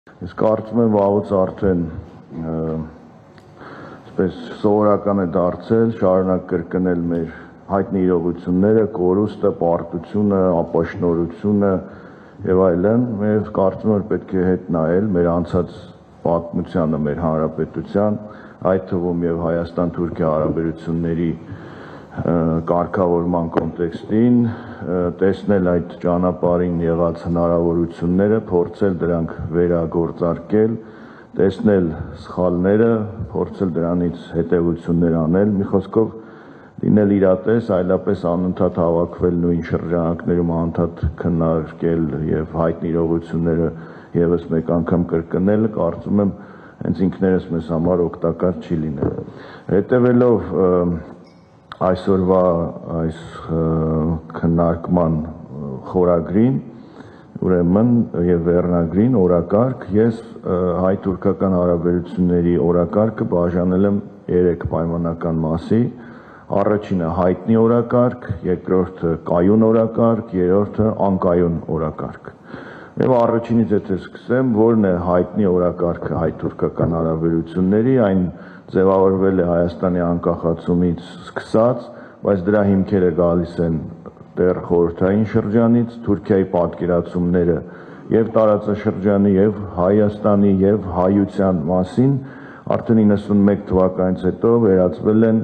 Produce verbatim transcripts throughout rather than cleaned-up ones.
Ես կարծում եմ վաղուց արդեն այսպես սովորական է դարձել շարունակ կրկնել մեր հայտնի իրողությունները, կորուստը, պարտությունը, ապաշնորհությունը եւ այլն, եւ կարծում եմ պետք է հետ նայել մեր անցած պատմությանը մեր հանրապետության, այդ թվում եւ Հայաստան-Թուրքիա հարաբերությունների կարգավորման կոնտեքստին, տեսնել այդ ճանապարհին եղած հնարավորությունները, փորձել դրանք վերագործարկել, տեսնել սխալները, փորձել դրանից հետևություններ անել, մի խոսքով լինել իրատես, այլապես անընդհատ հավաքվել նույն շրջանակներում անընդհատ քննարկել եւ հայտնի իրողությունները եւս մեկ անգամ կրկնել, կարծում եմ հենց ինքներս մեզ համար օգտակար չի լինել։ Հետևելով այսօրվա այս քննարկման խորագրին, ուրեմն եւ վերնագրին օրակարգ, ես հայ-թուրքական հարաբերությունների օրակարգը բաժանել եմ երեք պայմանական մասի, առաջինը հայտնի օրակարգ, երկրորդը կայուն օրակարգ, երրորդը անկայուն օրակարգ։ Եվ առաջինից եթե սկսեմ, որն է հայտնի օրակարգը հայ-թուրքական հարաբերությունների, այն ձևավորվել է Հայաստանի անկախացումից սկսած, բայց դրա հիմքերը գալիս են դեռ խորհրդային շրջանից, Թուրքիայի պատկերացումները եւ տարածաշրջանի եւ Հայաստանի եւ հայության մասին արդեն իննսունմեկ թվականից հետո վերածվել են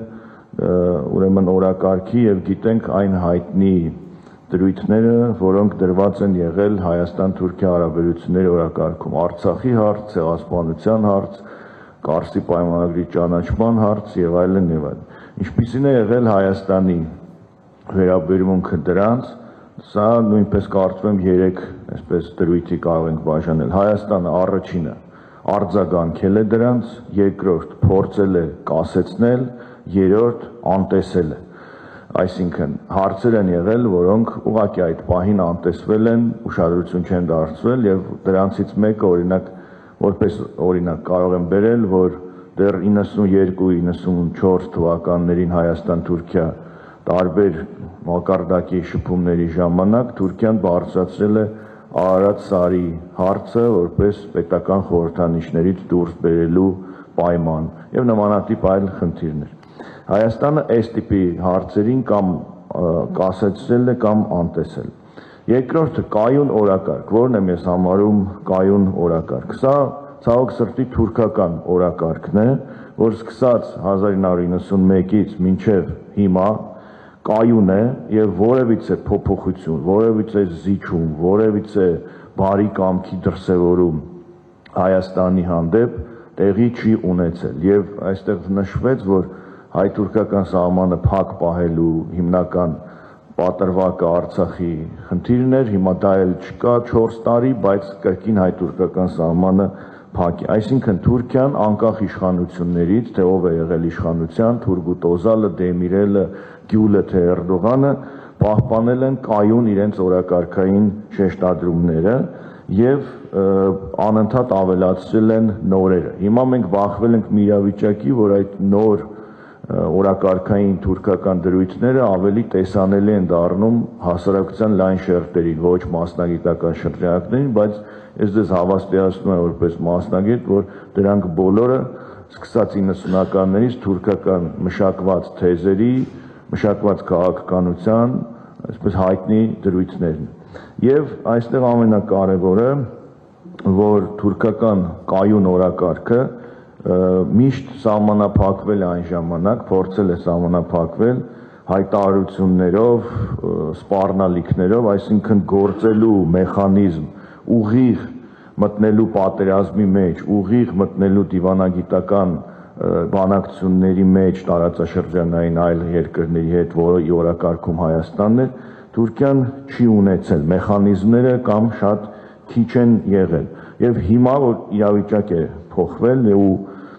ուրեմն օրակարգի եւ գիտենք այն հայտնի դրույթները, որոնք դրված են եղել Հայաստան-Թուրքիա հարաբերությունների օրակարգում, Արցախի հարց, ցեղասպանության հարց, Կարսի պայմանագրի ճանաչման հարց եւ այլն եւ այլն։ Ինչպիսին է եղել Հայաստանի վերաբերմունքը դրանց, սա նույնպես կարծում եմ երեք այսպես դրույթի կարող ենք բաժանել։ Հայաստանը առաջինը արձագանքել է դրանց, երկրորդ փորձել է կասեցնել, երրորդ անտեսել է։ Այսինքն հարցեր են եղել, որոնք ուղղակի այդ պահին անտեսվել են, ուշադրություն չեն դարձվել եւ դրանցից մեկը օրինակ որպես օրինակ կարող եմ բերել, որ դեռ իննսունյոթ իննսունչորս թվականներին Հայաստան-Թուրքիա տարբեր մակարդակի շփումների ժամանակ Թուրքիան բարձրացրել է Արարատ սարի հարցը որպես պետական խորհրդանիշներից դուրս բերելու պայման եւ նմանատիպ այլ խնդիրներ։ Հայաստանը այս տիպի հարցերին կամ կասեցրել է կամ անտեսել։ Երկրորդը կայուն օրակարգ, որն եմ ես համարում կայուն օրակարգ։ Սա ցավոք սրտի թուրքական օրակարգն է, որ սկսած հազար ինը հարյուր իննսունմեկից մինչև հիմա կայուն է եւ որևիցե փոփոխություն, որևիցե զիջում, որևիցե բարի կամքի դրսևորում Հայաստանի հանդեպ տեղի չի ունեցել եւ այստեղ նշվեց, որ հայ-թուրքական սահմանը փակ պահելու հիմնական պատրվակը Արցախի խնդիրն էր, հիմա դա էլ չկա չորս տարի, բայց կրկին հայ-թուրքական սահմանը փակ է։ Այսինքն Թուրքիան անկախ իշխանություններից, թե ով է եղել իշխանության, Թուրգուտ Օզալը, Դեմիրելը, Գյուլը, թե Էրդողանը, պահպանել են կայուն իրենց օրակարգային շեշտադրումները եւ անընդհատ ավելացրել են նորերը։ Հիմա մենք բախվել ենք մի իրավիճակի, որ այդ նոր օրակարգային թուրքական դրույթները ավելի տեսանելի են դառնում հասարակության լայն շերտերին, ոչ մասնագիտական շրջանակներին, բայց ես դες հավաստիացնում եմ որպես մասնագետ, որ դրանք բոլորը սկսած իննսունականներից թուրքական մշակված թեզերի, մշակված քաղաքականության, այսպես հայտնի դրույթներն։ Եվ այստեղ ամենակարևորը, որ թուրքական կայուն օրակարգը միշտ սահմանափակվել այն ժամանակ, փորձել է սահմանափակվել հայտարարություններով, սպառնալիքներով, այսինքն գործելու մեխանիզմ ուղիղ մտնելու պատերազմի մեջ, ուղիղ մտնելու դիվանագիտական բանակցությունների մեջ տարածաշրջանային այլ երկրների հետ, որի օրակարգում Հայաստանն է, Թուրքիան չի ունեցել մեխանիզմները կամ շատ քիչ են եղել։ Եվ հիմա որ իրավիճակ է փոխվել ու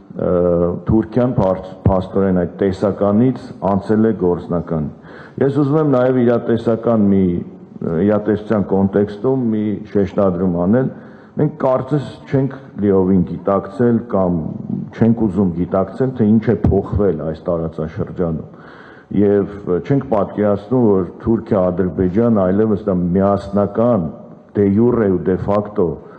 Թուրքիան փաստորեն այդ տեսականից անցել է գործնական։ Ես ուզում եմ նաև իրատեսական մի իրատեսության կոնտեքստում մի շեշտադրում անել։ Մենք կարծես չենք լիովին գիտակցել կամ չենք ուզում գիտակցել, թե ինչ է փոխվել այս տարածաշրջանում։ Եվ չենք պատկերացնում, որ Թուրքիա, Ադրբեջան այլևս դա միասնական դե յուրե ու դե ֆակտո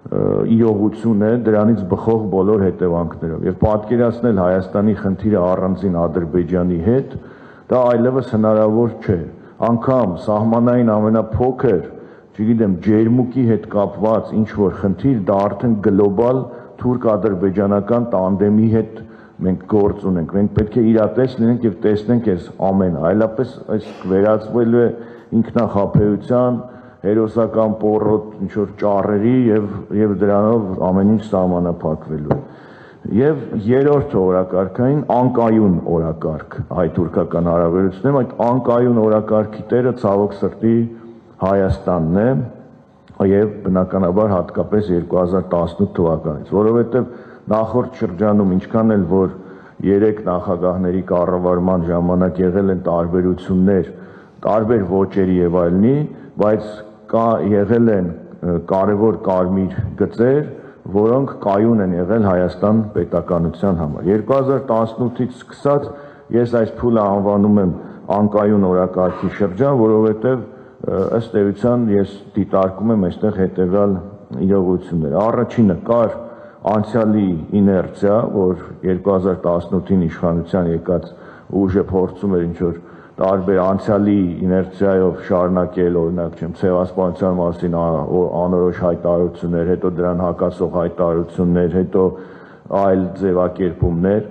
իրողություն է դրանից բխող բոլոր հետևանքներով եւ պատկերացնել Հայաստանի խնդիրը առանձին Ադրբեջանի հետ դա այլևս հնարավոր չէ անգամ սահմանային ամենափոքր չգիտեմ ջերմուկի հետ կապված ինչ որ խնդիր դա արդեն գլոբալ թուրք-ադրբեջանական տանդեմի հետ մենք գործ ունենք մենք պետք է իրատես լինենք եւ տեսնենք այս ամենը այլապես այս վերածվելու է ինքնախապեյության հերոսական պոռոտ ինչ որ ճառերի եւ եւ դրանով ամեն ինչ սահմանափակվելու եւ երրորդ օրակարգային անկայուն օրակարգ հայ-թուրքական հարաբերություններում այդ անկայուն օրակարգի տերը ցավոք սրտի Հայաստանն է եւ բնականաբար հատկապես երկու հազար տասնութ թվականից որովհետեւ նախորդ շրջանում ինչքան էլ որ երեք նախագահների կառավարման ժամանակ եղել են տարբերություններ տարբեր ոճերի եւ այլնի բայց կա եղել են կարևոր կարմիր գծեր, որոնք կայուն են եղել Հայաստան պետականության համար։ երկու հազար տասնութից սկսած ես այս փուլը անվանում եմ անկայուն օրակարգի շրջան, որովհետև ըստ էության ես դիտարկում եմ այստեղ հետևյալ իրողություններ։ Առաջինը կար անցյալի իներցիա, որ երկու հազար տասնութին իշխանության եկած ուժը փորձում էր ինչ որ տարբեր անցյալի իներցիայով շարունակել օրինակ չեմ ցեղասպանության մասին անորոշ հայտարարություններ, հետո դրան հակասող հայտարարություններ, հետո այլ ձևակերպումներ,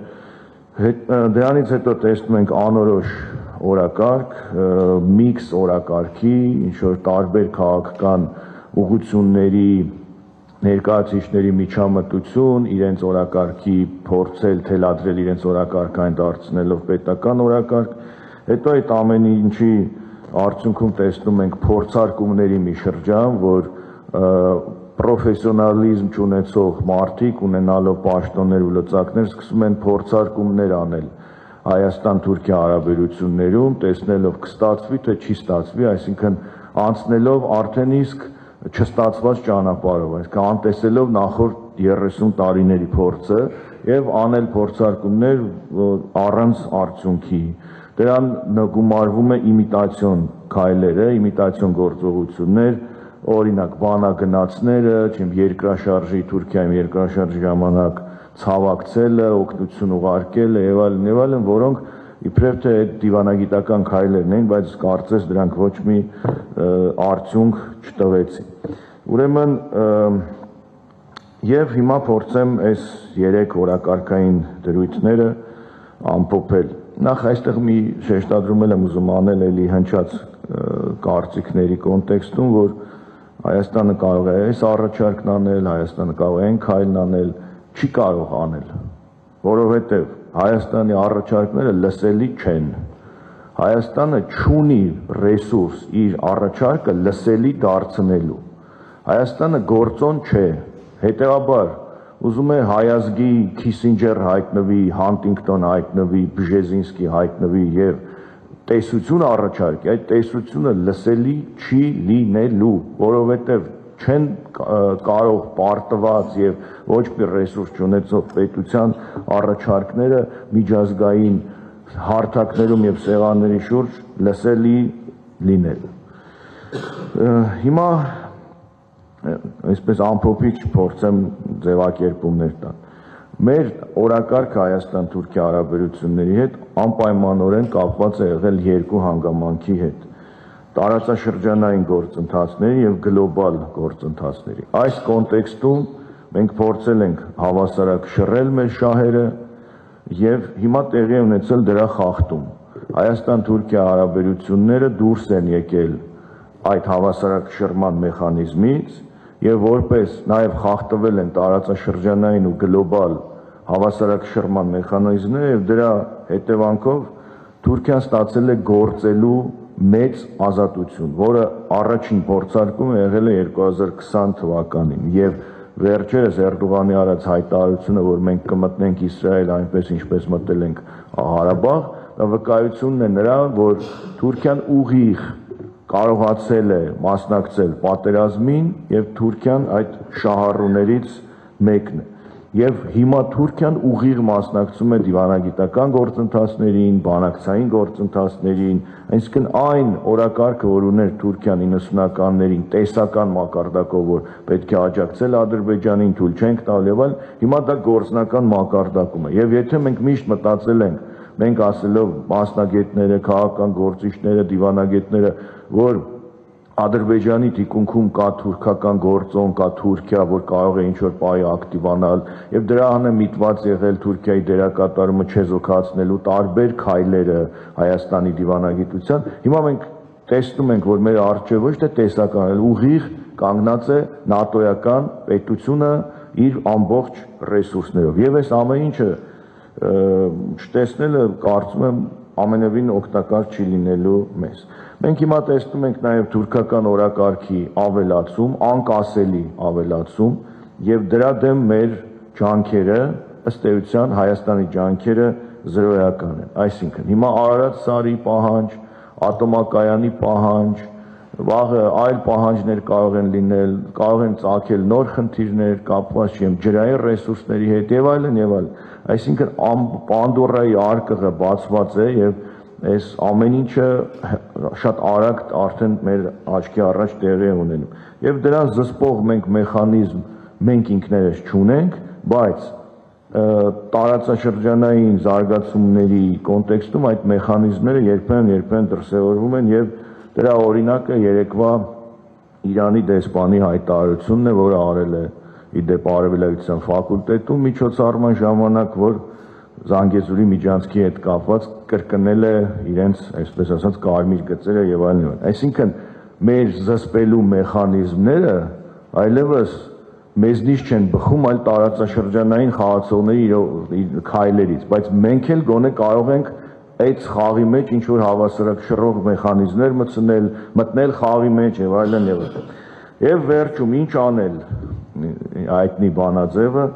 դրանից հետո տեսնում ենք անորոշ օրակարգ, միքս օրակարգի, ինչ որ տարբեր քաղաքական ուղղությունների ներկայացուցիչների միջամտություն, իրենց օրակարգի փորձել թելադրել իրենց օրակարգային դարձնելով պետական օրակարգ Հետո այդ ամեն ինչի արդյունքում տեսնում ենք փորձարկումների մի շրջան, որ պրոֆեսիոնալիզմ չունեցող մարդիկ ունենալով պաշտոններ ու լծակներ սկսում են փորձարկումներ անել Հայաստան-Թուրքիա հարաբերություններում, տեսնելով կստացվի թե չի ստացվի, այսինքն անցնելով արդեն իսկ չստացված ճանապարհով, այսինքն անտեսելով նախորդ երեսուն տարիների փորձը եւ անել փորձարկումներ առանց արդյունքի Դրան գումարվում է իմիտացիոն քայլերը, իմիտացիոն գործողություններ, օրինակ բանագնացները, չեմ երկրաշարժի Թուրքիայում երկրաշարժի ժամանակ ցավակցելը, օգնություն ուղարկելը եւ այլն եւ այլն, որոնք իբրև թե այդ դիվանագիտական քայլերն են, բայց կարծես դրանք ոչ մի արդյունք չտվեցին։ Ուրեմն եւ հիմա փորձեմ այս երեք օրակարգային դրույթները ամփոփել Նախ այստեղ մի շեշտադրում եմ ուզում անել էլի հնչած կարծիքների կոնտեքստում, որ Հայաստանը կարող է այս առաջարկն անել, Հայաստանը կարող է այն քայլն անել, չի կարող անել, որովհետև Հայաստանի առաջարկները լսելի չեն։ Հայաստանը չունի ռեսուրս իր առաջարկը լսելի դարձնելու։ Հայաստանը գործոն չէ, հետևաբար Ուզում է հայազգի Քիսինջեր հայտնվի, Հանտինգտոն հայտնվի, Բժեզինսկի հայտնվի եւ տեսություն առաջարկի, այդ տեսությունը լսելի չի լինելու, որովհետեւ չեն կարող պարտված եւ ոչ մի ռեսուրս չունեցող պետության առաջարկները միջազգային հարթակներում եւ սեղանների շուրջ լսելի լինել։ Հիմա այսպես ամփոփիչ փորձեմ ձևակերպումներ տալ։ Մեր օրակարգ Հայաստան-Թուրքիա հարաբերությունների հետ անպայմանորեն կապված է եղել երկու հանգամանքի հետ՝ տարածաշրջանային գործընթացների եւ գլոբալ գործընթացների։ Այս կոնտեքստում մենք փորձել ենք հավասարակշռել մեր շահերը եւ հիմա տեղի ունեցել դրա խախտում։ Հայաստան-Թուրքիա հարաբերությունները դուրս են եկել այդ հավասարակշռման մեխանիզմից եւ որպես նաեւ խախտվել են տարածաշրջանային ու գլոբալ հավասարակշռման մեխանիզմները եւ դրա հետևանքով Թուրքիան ստացել է գործելու մեծ ազատություն, որը առաջին փորձարկումը եղել է երկու հազար քսան թվականին եւ վերջերս Էրդողանի արած հայտարարությունը, որ մենք կմտնենք Իսրայել այնպես ինչպես մտել ենք Ղարաբաղ, դա վկայությունն է նրա, որ Թուրքիան ուղիղ կարողացել է մասնակցել պատերազմին եւ Թուրքիան այդ շահառուներից մեկն է։ Եվ հիմա Թուրքիան ուղիղ մասնակցում է դիվանագիտական գործընթացներին, բանակցային գործընթացներին, այսինքն այն օրակարգը, որ ուներ Թուրքիան իննսունականներին տեսական մակարդակով, որ պետք է աջակցել Ադրբեջանին, թույլ չենք տալ եւ այլ, հիմա դա գործնական մակարդակում է։ Եվ եթե մենք միշտ մտածել ենք, մենք ասելով մասնագետները, քաղաքական գործիչները, դիվանագետները, որ Ադրբեջանի թիկունքում կա թուրքական գործոն, կա Թուրքիա, որ կարող է ինչ-որ պահի ակտիվանալ, եւ դրա հանը միտված եղել Թուրքիայի դերակատարումը չեզոքացնելու տարբեր քայլերը Հայաստանի դիվանագիտության, հիմա մենք տեսնում ենք, որ մեր առջև ոչ թե տեսական, այլ ուղիղ կանգնած է նատոյական պետությունը իր ամբողջ ռեսուրսներով։ Եվ այս ամեն ինչը չտեսնելը կարծում եմ ամենևին օգտակար չի լինելու մեզ։ Մենք հիմա տեսնում ենք նաև թուրքական օրակարգի ավելացում, անկասելի ավելացում, եւ դրա դեմ մեր ջանքերը, ըստ էության Հայաստանի ջանքերը զրոյական են։ Այսինքն հիմա Արարատ սարի պահանջ, ատոմակայանի պահանջ, վաղը այլ պահանջներ կարող են լինել, կարող են ծագել նոր խնդիրներ կապված չեմ ջրային ռեսուրսների հետ եւ այլն եւ այլն։ Այսինքն Պանդորայի արկղը բացված է եւ այս ամեն ինչը շատ արագ արդեն մեր աչքի առաջ տեղի է ունենում։ Եվ դրան զսպող մենք մեխանիզմ մենք ինքներս չունենք, բայց տարածաշրջանային զարգացումների կոնտեքստում այդ մեխանիզմները երբեմն երբեմն դրսևորվում են եւ դրա օրինակը երեկվա Իրանի դեսպանի հայտարարությունն է, որը արել է իդեպ արևելագիտության ֆակուլտետում միջոցառման ժամանակ, որ Զանգեզուրի միջանցքի հետ կապված կրկնել է իրենց, այսպես ասած, կարմիր գծերը եւ այլն։ Այսինքն մեր զսպելու մեխանիզմները այլևս մեզնից չեն բխում, այլ տարածաշրջանային խաղացողների քայլերից, բայց մենք էլ գոնե կարող ենք այդ խաղի մեջ ինչ որ հավասարակշռող մեխանիզմներ մտցնել, մտնել խաղի մեջ եւ այլն եւ այլն։ Եվ վերջում ինչ անել այդնի բանաձևը,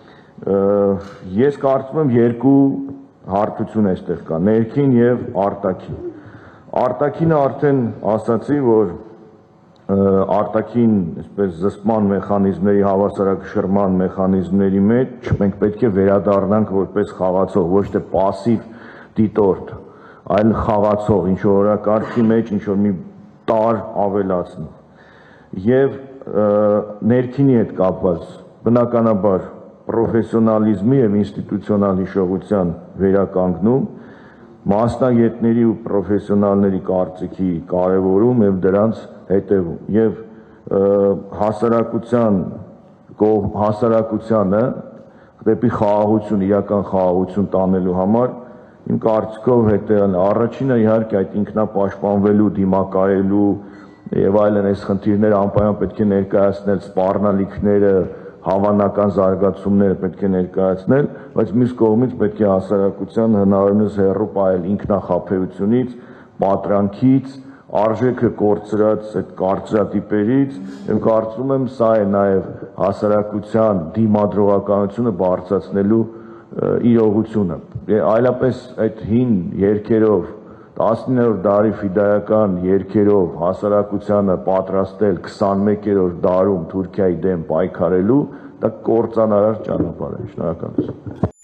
ես կարծում եմ երկու հարթություն այստեղ կա, ներքին եւ արտաքին։ Արտաքինը արդեն ասացի, որ արտաքին, այսպես զսպման մեխանիզմների, հավասարակշռման մեխանիզմների մեջ մենք պետք է վերադառնանք որպես խաղացող, ոչ թե պասիվ դիտորդ, այլ խաղացող, ինչ որ օրակարգի մեջ ինչ որ մի տար ավելացնող։ Եվ ներքինի հետ կապված բնականաբար պրոֆեսիոնալիզմի եւ ինստիտուցիոնալ հիշողության վերականգնում, մասնագետների ու պրոֆեսիոնալների կարծիքի կարևորում եւ դրանց հետևում եւ հասարակության հասարակությանը դեպի խաղաղություն, իրական խաղաղություն տանելու համար իմ կարծիքով հետեւն առաջինը իհարկե այդ ինքնապաշտպանվելու, դիմակայելու եւ այլն այս խնդիրները անպայման պետք է ներկայացնել, սպառնալիքները, հավանական զարգացումները պետք է ներկայացնել, բայց մյուս կողմից պետք է հասարակության հնարավորինս հեռու պահել ինքնախաբեությունից, պատրանքից, արժեքը կորցրած այդ կարծրատիպերից, եւ կարծում եմ սա է նաեւ հասարակության դիմադրողականությունը բարձրացնելու իրողությունը։ Այլապես այդ հին երգերով, տասնիններորդ դարի ֆիդայական երգերով հասարակությանը պատրաստել քսանմեկերորդ դարում Թուրքիայի դեմ պայքարելու, դա կործանարար ճանապարհ է։ Շնորհակալություն։